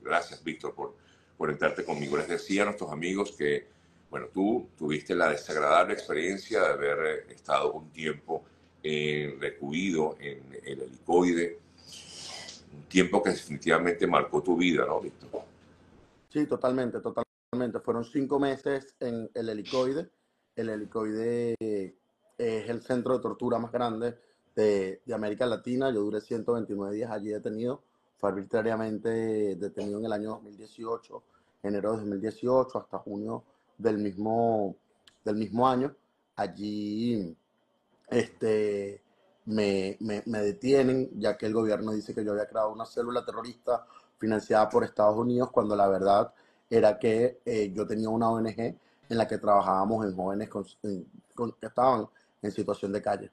gracias, Víctor, por entrarte conmigo. Les decía a nuestros amigos que, bueno, tú tuviste la desagradable experiencia de haber estado un tiempo recluido en el helicoide, un tiempo que definitivamente marcó tu vida, ¿no, Víctor? Sí, totalmente, totalmente. Fueron 5 meses en el helicoide. El helicoide es el centro de tortura más grande de América Latina. Yo duré 129 días allí detenido. Fue arbitrariamente detenido en el año 2018, enero de 2018 hasta junio del mismo año. Allí este, me detienen, ya que el gobierno dice que yo había creado una célula terrorista financiada por Estados Unidos, cuando la verdad era que yo tenía una ONG en la que trabajábamos en jóvenes que estaban en situación de calle.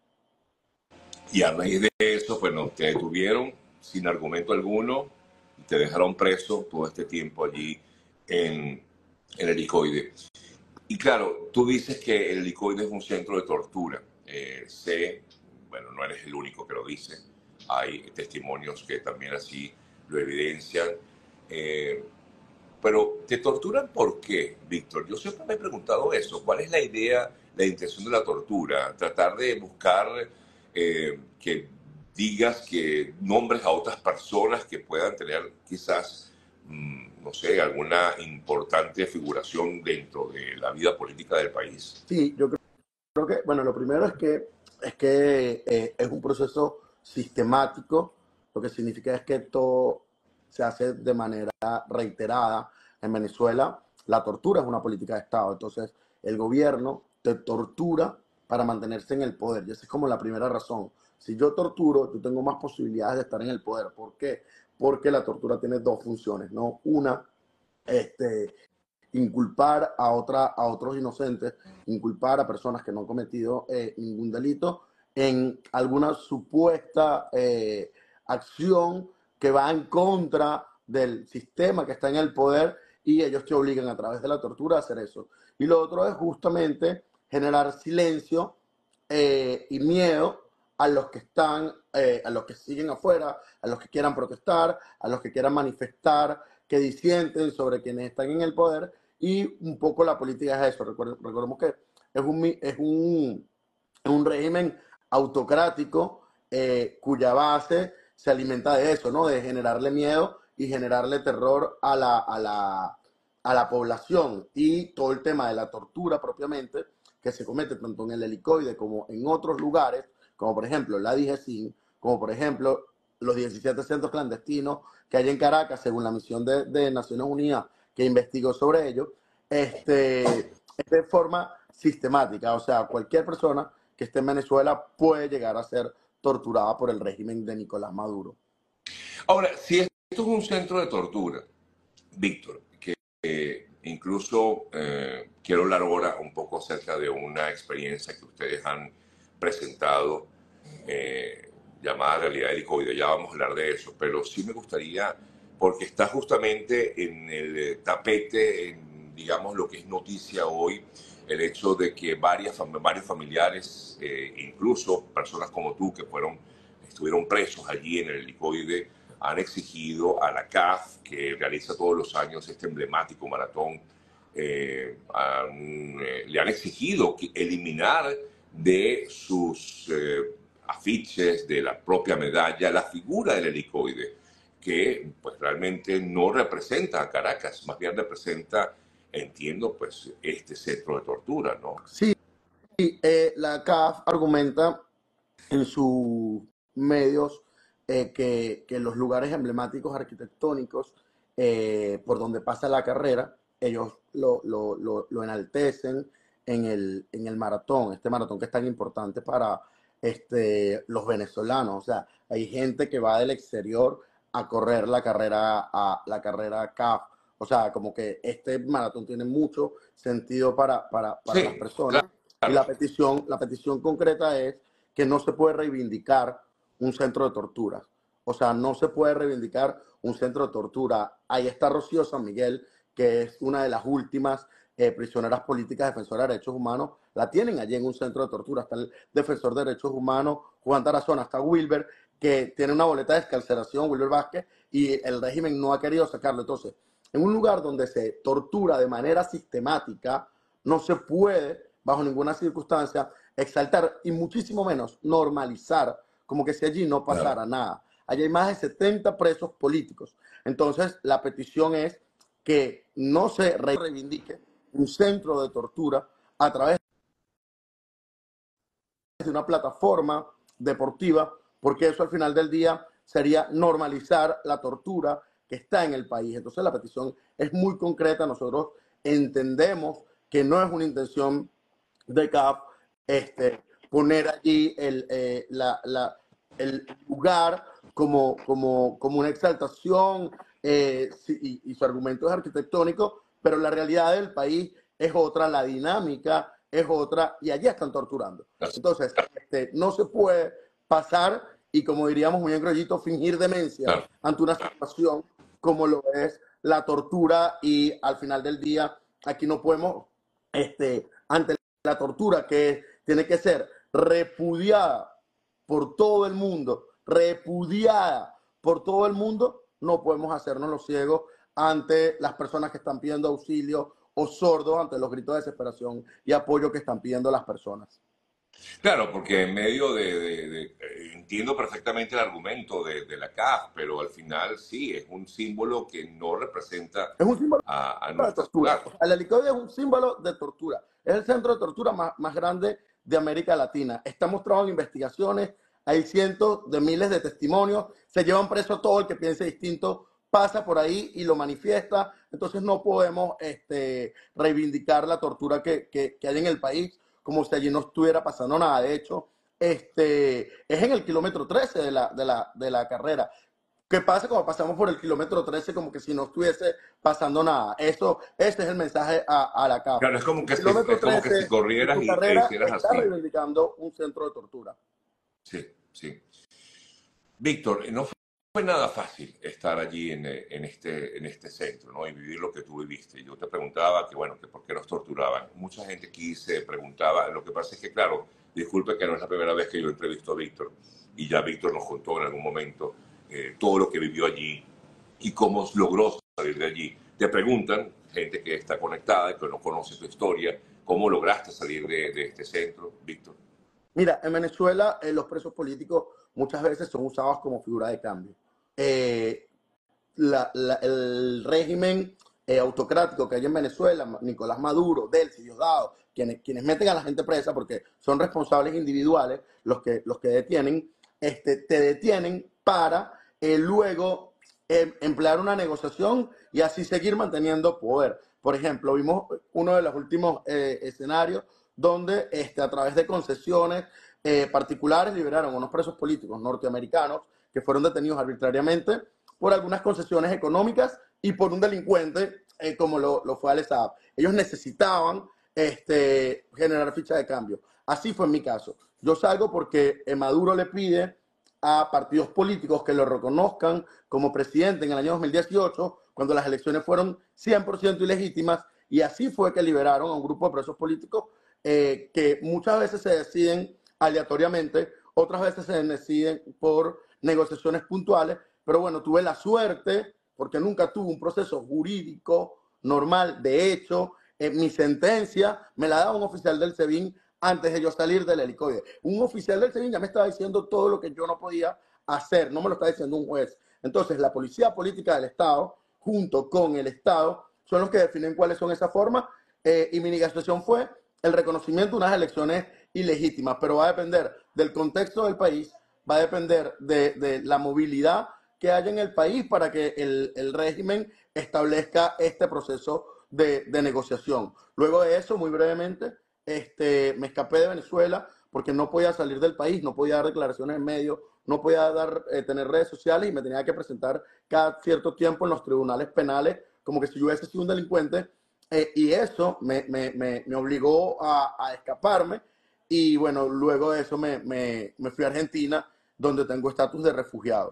Y a raíz de eso, bueno, te detuvieron sin argumento alguno y te dejaron preso todo este tiempo allí en el helicoide. Y claro, tú dices que el helicoide es un centro de tortura. Bueno, no eres el único que lo dice. Hay testimonios que también así lo evidencian. Eh, pero, ¿te torturan por qué, Víctor? Yo siempre me he preguntado eso. ¿Cuál es la idea, la intención de la tortura? Tratar de buscar que digas, que nombres a otras personas que puedan tener quizás, no sé, alguna importante figuración dentro de la vida política del país. Sí, yo creo que, bueno, lo primero es que es un proceso sistemático. Lo que significa es que todo se hace de manera reiterada. En Venezuela, la tortura es una política de Estado. Entonces, el gobierno te tortura para mantenerse en el poder. Y esa es como la primera razón. Si yo torturo, yo tengo más posibilidades de estar en el poder. ¿Por qué? Porque la tortura tiene dos funciones, ¿no? Una, este, inculpar a otros inocentes, inculpar a personas que no han cometido ningún delito en alguna supuesta acción que va en contra del sistema que está en el poder, y ellos te obligan a través de la tortura a hacer eso. Y lo otro es justamente generar silencio y miedo a los que están, a los que siguen afuera, a los que quieran protestar, a los que quieran manifestar, que disienten sobre quienes están en el poder. Y un poco la política es eso. Recordemos que es un régimen autocrático cuya base se alimenta de eso, ¿no? De generarle miedo y generarle terror a la población. Y todo el tema de la tortura propiamente, que se comete tanto en el helicoide como en otros lugares, como por ejemplo la DGCIN, como por ejemplo los 17 centros clandestinos que hay en Caracas, según la misión de Naciones Unidas que investigó sobre ello, es de forma sistemática. O sea, cualquier persona que esté en Venezuela puede llegar a ser torturada por el régimen de Nicolás Maduro. Ahora, si esto es un centro de tortura, Víctor, que incluso quiero hablar ahora un poco acerca de una experiencia que ustedes han presentado llamada realidad helicoide. Ya vamos a hablar de eso, pero sí me gustaría, porque está justamente en el tapete, en, digamos, lo que es noticia hoy, el hecho de que varios familiares, incluso personas como tú que estuvieron presos allí en el helicoide, han exigido a la CAF, que realiza todos los años este emblemático maratón, le han exigido eliminar de sus afiches, de la propia medalla, la figura del helicoide, que pues realmente no representa a Caracas, más bien representa, entiendo, pues este centro de tortura, ¿no? Sí, la CAF argumenta en sus medios que los lugares emblemáticos arquitectónicos por donde pasa la carrera, ellos lo enaltecen en el maratón, este maratón que es tan importante para los venezolanos. O sea, hay gente que va del exterior a correr la carrera CAF. O sea, como que este maratón tiene mucho sentido para las Sí, personas. claro. Y la petición concreta es que no se puede reivindicar un centro de tortura. O sea, no se puede reivindicar un centro de tortura. Ahí está Rocío San Miguel, que es una de las últimas prisioneras políticas defensoras de derechos humanos. La tienen allí en un centro de tortura. Está el defensor de derechos humanos, Juan Tarazona, está Wilber, que tiene una boleta de excarcelación, Wilber Vázquez, y el régimen no ha querido sacarlo. Entonces, en un lugar donde se tortura de manera sistemática, no se puede, bajo ninguna circunstancia, exaltar y muchísimo menos normalizar como que si allí no Claro. pasara nada. Allí hay más de 70 presos políticos. Entonces, la petición es que no se reivindique un centro de tortura a través de una plataforma deportiva, porque eso al final del día sería normalizar la tortura que está en el país. Entonces la petición es muy concreta. Nosotros entendemos que no es una intención de CAF poner allí el lugar como una exaltación, y su argumento es arquitectónico, pero la realidad del país es otra, la dinámica es otra, y allí están torturando. Entonces, no se puede pasar y, como diríamos muy en grollito, fingir demencia Claro. ante una situación como lo es la tortura, y al final del día aquí no podemos, ante la tortura que tiene que ser repudiada por todo el mundo, repudiada por todo el mundo, no podemos hacernos los ciegos ante las personas que están pidiendo auxilio o sordos ante los gritos de desesperación y apoyo que están pidiendo las personas. Claro, porque en medio entiendo perfectamente el argumento de la CAF, pero al final sí, es un símbolo que no representa Es un símbolo a de nuestras... tortura. Claro, El helicoide es un símbolo de tortura. Es el centro de tortura más grande de América Latina. Está mostrado en investigaciones, hay cientos de miles de testimonios, se llevan preso todo el que piense distinto, pasa por ahí y lo manifiesta. Entonces no podemos reivindicar la tortura que hay en el país como si allí no estuviera pasando nada. De hecho, es en el kilómetro 13 de la carrera. ¿Qué pasa cuando pasamos por el kilómetro 13 como que si no estuviese pasando nada? Ese es el mensaje a la CAF. claro, El kilómetro es como que si 13 de corrieras tu e carrera hicieras está así. reivindicando un centro de tortura. Sí, sí. Víctor, no fue nada fácil estar allí en este centro, ¿no? Y vivir lo que tú viviste. Yo te preguntaba que, bueno, que por qué los torturaban. Mucha gente aquí se preguntaba. Lo que pasa es que, claro, disculpe que no es la primera vez que yo entrevisto a Víctor, y ya Víctor nos contó en algún momento todo lo que vivió allí y cómo logró salir de allí. Te preguntan, gente que está conectada y que no conoce tu historia, ¿cómo lograste salir de este centro, Víctor? Mira, en Venezuela los presos políticos muchas veces son usados como figura de cambio. Eh, el régimen autocrático que hay en Venezuela, Nicolás Maduro, Delcy, Diosdado, quienes meten a la gente presa porque son responsables individuales los que detienen, te detienen para luego emplear una negociación y así seguir manteniendo poder. Por ejemplo, vimos uno de los últimos escenarios donde a través de concesiones particulares liberaron a unos presos políticos norteamericanos que fueron detenidos arbitrariamente por algunas concesiones económicas y por un delincuente como lo fue Alex Saab. Ellos necesitaban generar ficha de cambio. Así fue en mi caso. Yo salgo porque Maduro le pide a partidos políticos que lo reconozcan como presidente en el año 2018, cuando las elecciones fueron 100% ilegítimas, y así fue que liberaron a un grupo de presos políticos que muchas veces se deciden aleatoriamente, otras veces se deciden por negociaciones puntuales, pero bueno, tuve la suerte, porque nunca tuve un proceso jurídico normal. De hecho, mi sentencia me la daba un oficial del SEBIN antes de yo salir del helicoide. Un oficial del SEBIN ya me estaba diciendo todo lo que yo no podía hacer, no me lo está diciendo un juez. Entonces, la policía política del Estado, junto con el Estado, son los que definen cuáles son esas formas, y mi negociación fue el reconocimiento de unas elecciones ilegítimas, pero va a depender del contexto del país, va a depender de la movilidad que haya en el país para que el régimen establezca este proceso de negociación. Luego de eso, muy brevemente, me escapé de Venezuela porque no podía salir del país, no podía dar declaraciones en medios, no podía tener redes sociales, y me tenía que presentar cada cierto tiempo en los tribunales penales como que si yo hubiese sido un delincuente, y eso me obligó a escaparme, y bueno, luego de eso me fui a Argentina, donde tengo estatus de refugiado.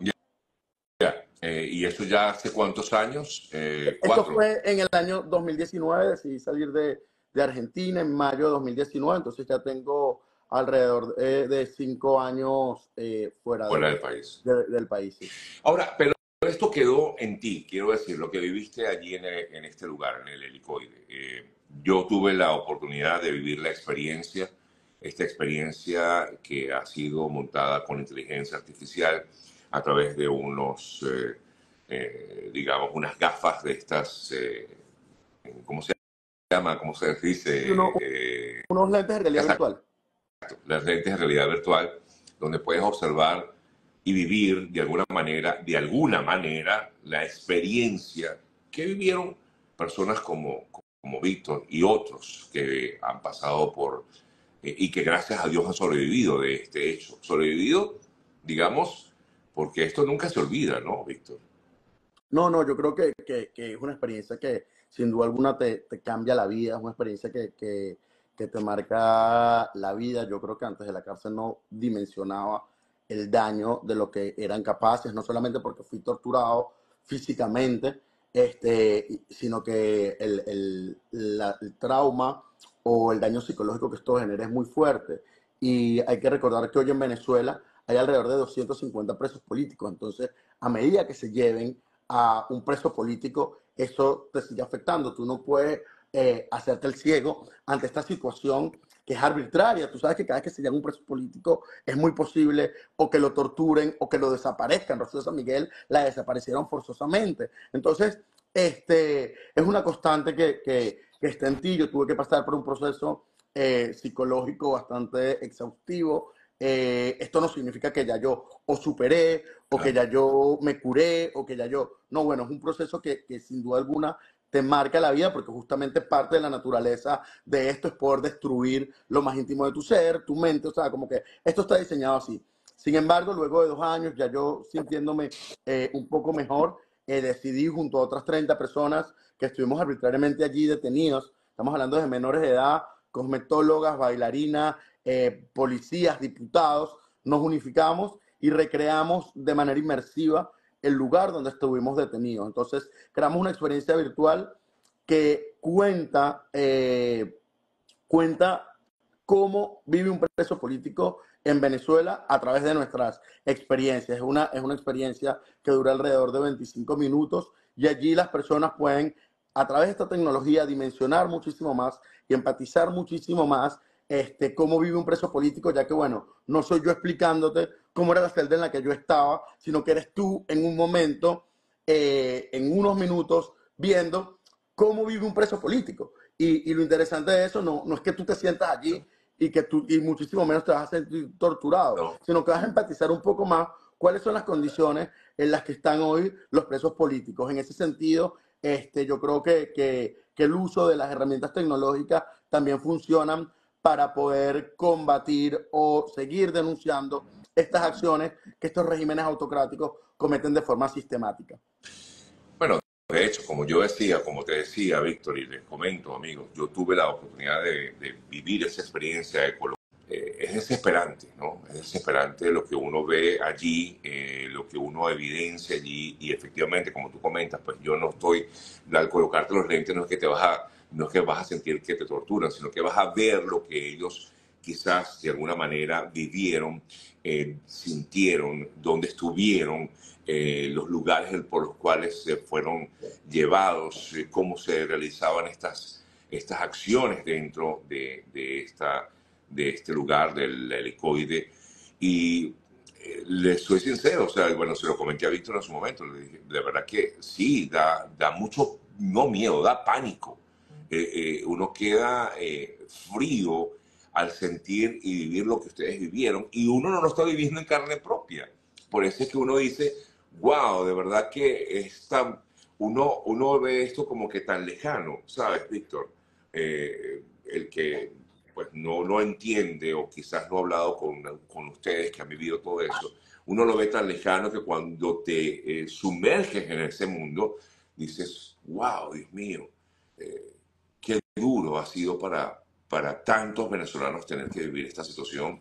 Ya. ¿Y eso ya hace cuántos años? Esto 4. fue en el año 2019, decidí salir de Argentina en mayo de 2019, entonces ya tengo alrededor de 5 años fuera fuera del país. del país. Sí. Ahora, pero esto quedó en ti, quiero decir, lo que viviste allí en este lugar, en el Helicoide. Yo tuve la oportunidad de vivir la experiencia, esta experiencia que ha sido montada con inteligencia artificial a través de digamos, unas gafas de estas, ¿cómo se llama? ¿Cómo se Y dice? unos lentes de realidad Exacto, virtual. las lentes de realidad virtual, donde puedes observar y vivir de alguna manera, la experiencia que vivieron personas como Víctor y otros que han pasado y que gracias a Dios han sobrevivido de este hecho. Sobrevivido, digamos, porque esto nunca se olvida, ¿no, Víctor? No, no, yo creo que es una experiencia que sin duda alguna te cambia la vida, es una experiencia que te marca la vida. Yo creo que antes de la cárcel no dimensionaba el daño de lo que eran capaces, no solamente porque fui torturado físicamente, sino que el trauma o el daño psicológico que esto genera es muy fuerte. Y hay que recordar que hoy en Venezuela hay alrededor de 250 presos políticos, entonces a medida que se lleven a un preso político, eso te sigue afectando. Tú no puedes hacerte el ciego ante esta situación que es arbitraria. Tú sabes que cada vez que se lleva un preso político es muy posible o que lo torturen o que lo desaparezcan. Rocío San Miguel la desaparecieron forzosamente. Entonces, es una constante que está en ti. Yo tuve que pasar por un proceso psicológico bastante exhaustivo. Esto no significa que ya yo o superé o que Claro. ya yo me curé o que ya yo... No, bueno, es un proceso que sin duda alguna te marca la vida porque justamente parte de la naturaleza de esto es poder destruir lo más íntimo de tu ser, tu mente, o sea, como que esto está diseñado así. Sin embargo, luego de 2 años, ya yo sintiéndome un poco mejor, decidí junto a otras 30 personas que estuvimos arbitrariamente allí detenidos, estamos hablando de menores de edad, cosmetólogas, bailarinas, policías, diputados, nos unificamos y recreamos de manera inmersiva el lugar donde estuvimos detenidos. Entonces, creamos una experiencia virtual que cuenta cómo vive un preso político en Venezuela a través de nuestras experiencias. Es una experiencia que dura alrededor de 25 minutos y allí las personas pueden, a través de esta tecnología, dimensionar muchísimo más y empatizar muchísimo más cómo vive un preso político, ya que, bueno, no soy yo explicándote cómo era la celda en la que yo estaba, sino que eres tú en un momento, en unos minutos, viendo cómo vive un preso político. Y lo interesante de eso no es que tú te sientas allí y muchísimo menos te vas a sentir torturado, No. sino que vas a empatizar un poco más cuáles son las condiciones en las que están hoy los presos políticos. En ese sentido, yo creo que el uso de las herramientas tecnológicas también funcionan para poder combatir o seguir denunciando estas acciones que estos regímenes autocráticos cometen de forma sistemática. Bueno, de hecho, como te decía, Víctor, y les comento, amigos, yo tuve la oportunidad de vivir esa experiencia de Colombia. Es desesperante, ¿no? Es desesperante lo que uno ve allí, lo que uno evidencia allí, y efectivamente, como tú comentas, pues yo no estoy, al colocarte los lentes no es que vas a sentir que te torturan, sino que vas a ver lo que ellos quizás de alguna manera vivieron, sintieron, dónde estuvieron, los lugares por los cuales se fueron llevados, cómo se realizaban estas acciones dentro de este lugar del Helicoide. Y les soy sincero, o sea, bueno, se lo comenté a Víctor en su momento, le dije, de verdad que sí, da mucho, no miedo, da pánico. Uno queda frío al sentir y vivir lo que ustedes vivieron, y uno no lo está viviendo en carne propia. Por eso es que uno dice, wow, de verdad que uno ve esto como que tan lejano, ¿sabes, Víctor? El que pues no entiende o quizás no ha hablado con ustedes que han vivido todo eso, uno lo ve tan lejano que cuando te sumerges en ese mundo, dices, wow, Dios mío, qué duro ha sido para tantos venezolanos tener que vivir esta situación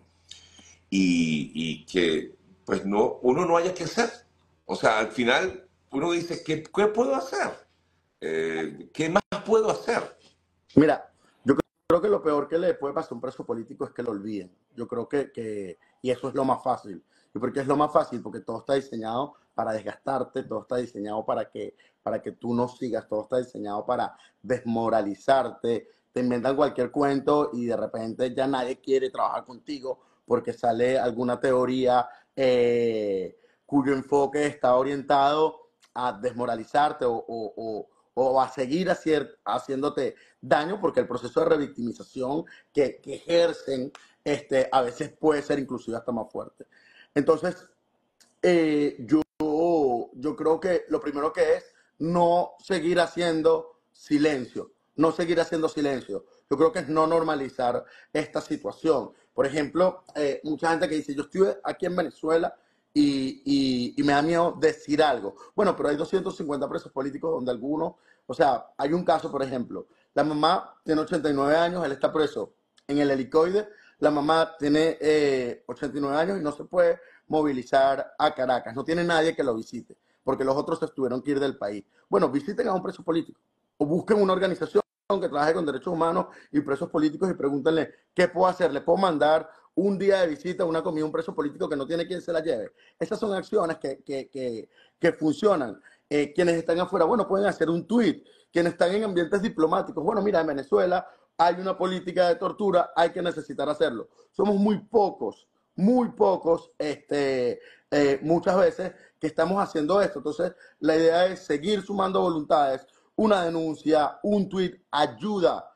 y que pues uno no haya que hacer. O sea, al final uno dice, ¿qué puedo hacer? ¿Qué más puedo hacer? Mira, yo creo que lo peor que le puede pasar a un preso político es que lo olviden. Yo creo y eso es lo más fácil. ¿Y por qué es lo más fácil? Porque todo está diseñado para desgastarte, todo está diseñado para que tú no sigas, todo está diseñado para desmoralizarte. Te inventan cualquier cuento y de repente ya nadie quiere trabajar contigo porque sale alguna teoría cuyo enfoque está orientado a desmoralizarte o a seguir haciéndote daño, porque el proceso de revictimización que ejercen a veces puede ser inclusive hasta más fuerte. Entonces, yo creo que lo primero que es no seguir haciendo silencio, no seguir haciendo silencio. Yo creo que es no normalizar esta situación. Por ejemplo, mucha gente que dice, yo estuve aquí en Venezuela y me da miedo decir algo. Bueno, pero hay 250 presos políticos donde algunos, o sea, hay un caso, por ejemplo, la mamá tiene 89 años, él está preso en el helicoide, la mamá tiene 89 años y no se puede movilizar a Caracas, no tiene nadie que lo visite, porque los otros se tuvieron que ir del país. Bueno, visiten a un preso político o busquen una organización que trabaje con derechos humanos y presos políticos y pregúntenle qué puedo hacer, le puedo mandar un día de visita, una comida a un preso político que no tiene quien se la lleve. Esas son acciones que funcionan. Quienes están afuera, bueno, pueden hacer un tweet. Quienes están en ambientes diplomáticos, bueno, mira, en Venezuela hay una política de tortura, hay que necesitar hacerlo. Somos muy pocos, muchas veces que estamos haciendo esto. Entonces, la idea es seguir sumando voluntades. Una denuncia, un tweet ayuda.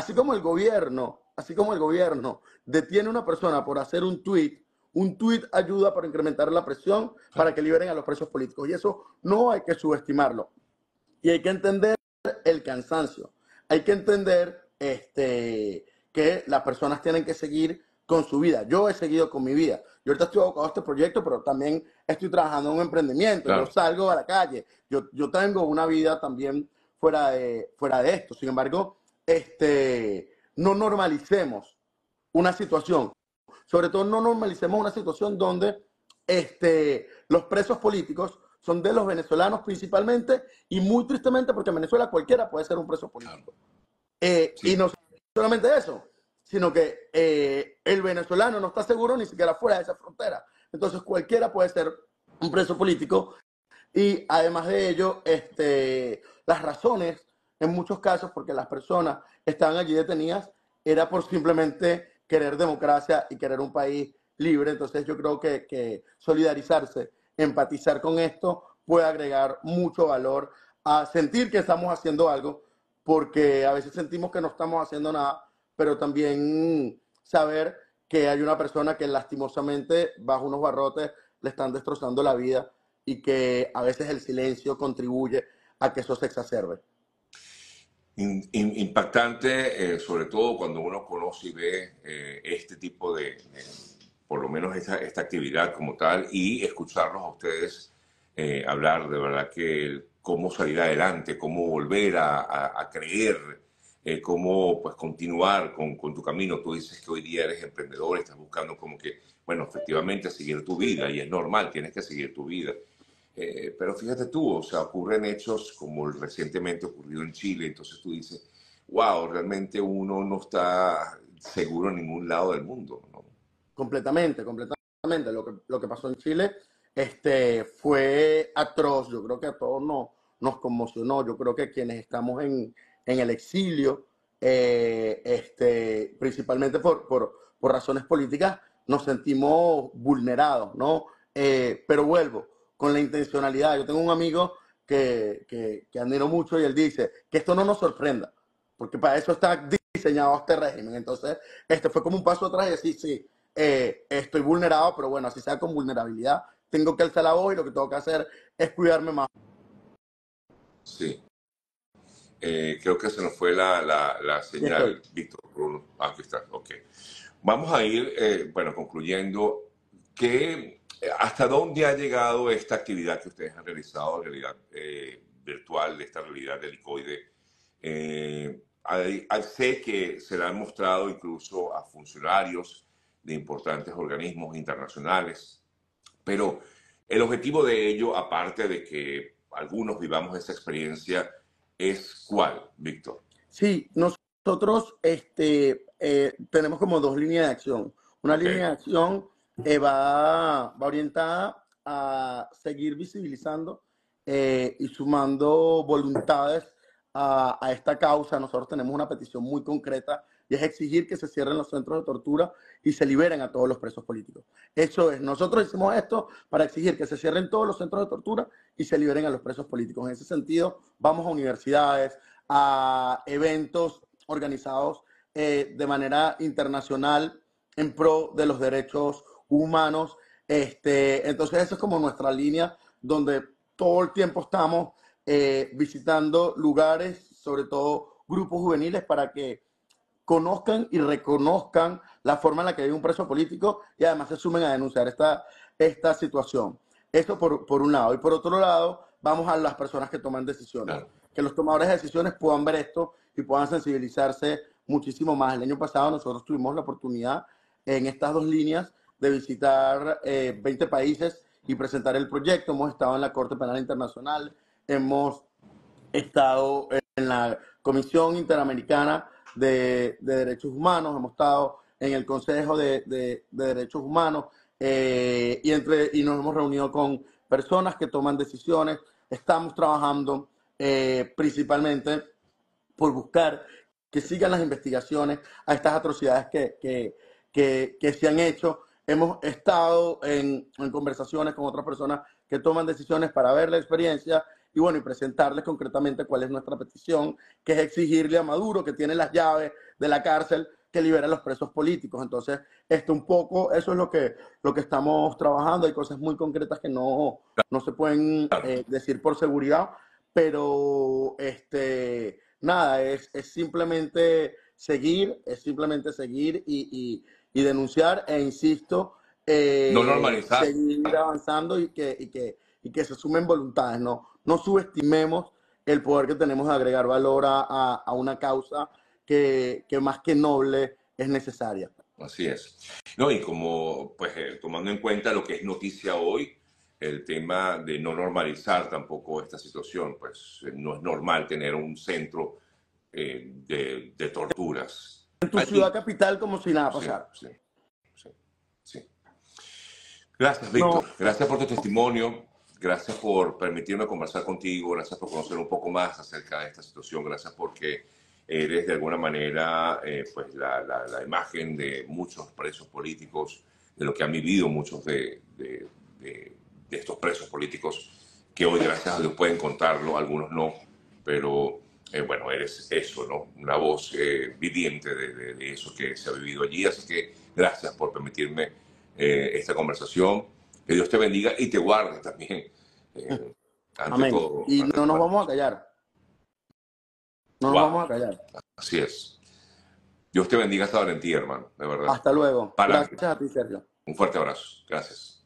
Así como el gobierno detiene a una persona por hacer un tweet ayuda para incrementar la presión para que liberen a los presos políticos. Y eso no hay que subestimarlo. Y hay que entender el cansancio. Hay que entender que las personas tienen que seguir con su vida. Yo he seguido con mi vida. Yo ahorita estoy abocado a este proyecto, pero también estoy trabajando en un emprendimiento. Claro. Yo salgo a la calle. Yo tengo una vida también fuera de esto. Sin embargo, no normalicemos una situación. Sobre todo no normalicemos una situación donde los presos políticos son de los venezolanos principalmente y muy tristemente porque en Venezuela cualquiera puede ser un preso político. Sí. Y no solamente eso, sino que el venezolano no está seguro ni siquiera fuera de esa frontera. Entonces cualquiera puede ser un preso político y además de ello, las razones en muchos casos porque las personas estaban allí detenidas era por simplemente querer democracia y querer un país libre. Entonces yo creo que solidarizarse, empatizar con esto puede agregar mucho valor a sentir que estamos haciendo algo, porque a veces sentimos que no estamos haciendo nada, pero también saber que hay una persona que lastimosamente bajo unos barrotes le están destrozando la vida y que a veces el silencio contribuye a que eso se exacerbe. Impactante, sobre todo cuando uno conoce y ve este tipo por lo menos esta actividad como tal, y escucharlos a ustedes hablar de verdad que cómo salir adelante, cómo volver a creer, cómo pues continuar con tu camino. Tú dices que hoy día eres emprendedor, estás buscando como que, bueno, efectivamente seguir tu vida, y es normal, tienes que seguir tu vida. Pero fíjate tú, o sea, ocurren hechos como el recientemente ocurrido en Chile, entonces tú dices, wow, realmente uno no está seguro en ningún lado del mundo, ¿no? Completamente. Lo que pasó en Chile fue atroz. Yo creo que a todos nos conmocionó. Yo creo que quienes estamos en el exilio, principalmente por razones políticas, nos sentimos vulnerados, ¿no? Pero vuelvo, con la intencionalidad. Yo tengo un amigo que admiro mucho y él dice que esto no nos sorprenda, porque para eso está diseñado este régimen. Entonces, fue como un paso atrás y decir, sí, estoy vulnerado, pero bueno, así sea con vulnerabilidad, tengo que alzar la voz y lo que tengo que hacer es cuidarme más. Sí. Creo que se nos fue la señal, Víctor Bruno. Aquí está, ok. Vamos a ir, bueno, concluyendo, ¿hasta dónde ha llegado esta actividad que ustedes han realizado, realidad virtual, de esta realidad del helicoide? Sé que se la han mostrado incluso a funcionarios de importantes organismos internacionales, pero el objetivo de ello, aparte de que algunos vivamos esa experiencia, ¿es cuál, Víctor? Sí, nosotros tenemos como dos líneas de acción. Una Ok, línea de acción va orientada a seguir visibilizando y sumando voluntades a esta causa. Nosotros tenemos una petición muy concreta y es exigir que se cierren los centros de tortura y se liberen a todos los presos políticos. Eso es, nosotros hicimos esto para exigir que se cierren todos los centros de tortura y se liberen a los presos políticos. En ese sentido, vamos a universidades, a eventos organizados de manera internacional en pro de los derechos humanos. Entonces, esa es como nuestra línea, donde todo el tiempo estamos visitando lugares, sobre todo grupos juveniles, para que conozcan y reconozcan la forma en la que vive un preso político y además se sumen a denunciar esta situación. Eso por un lado. Y por otro lado, vamos a las personas que toman decisiones. claro. Que los tomadores de decisiones puedan ver esto y puedan sensibilizarse muchísimo más. El año pasado nosotros tuvimos la oportunidad en estas dos líneas de visitar 20 países y presentar el proyecto. Hemos estado en la Corte Penal Internacional, hemos estado en la Comisión Interamericana de Derechos Humanos, hemos estado en el Consejo de Derechos Humanos y nos hemos reunido con personas que toman decisiones. Estamos trabajando principalmente por buscar que sigan las investigaciones a estas atrocidades que se han hecho. Hemos estado en conversaciones con otras personas que toman decisiones para ver la experiencia y bueno, y presentarles concretamente cuál es nuestra petición, que es exigirle a Maduro, que tiene las llaves de la cárcel, que libere a los presos políticos. Entonces, un poco, eso es lo que estamos trabajando. Hay cosas muy concretas que no se pueden decir por seguridad, pero nada, es simplemente seguir y denunciar e insisto, No normalizar. seguir avanzando y que se sumen voluntades, no subestimemos el poder que tenemos de agregar valor a una causa que más que noble es necesaria. Así es. No, y como, pues, tomando en cuenta lo que es noticia hoy, el tema de no normalizar tampoco esta situación, pues no es normal tener un centro de torturas. En tu ciudad Allí, capital como si nada sí, pasara. sí, sí, sí. Gracias, Víctor. No, Gracias por tu testimonio. Gracias por permitirme conversar contigo. Gracias por conocer un poco más acerca de esta situación. Gracias porque eres de alguna manera pues la imagen de muchos presos políticos, de lo que han vivido muchos de estos presos políticos que hoy, gracias a Dios, pueden contarlo. Algunos no, pero bueno, eres eso, ¿no? Una voz viviente de eso que se ha vivido allí. Así que gracias por permitirme esta conversación. Que Dios te bendiga y te guarde también. Eh, ante amén. todo, Y ante no nos todo. vamos a callar. No nos Wow, vamos a callar. así es. Dios te bendiga esta valentía, hermano, de verdad. Hasta luego. Para adelante. Gracias a ti, Sergio. Un fuerte abrazo. Gracias.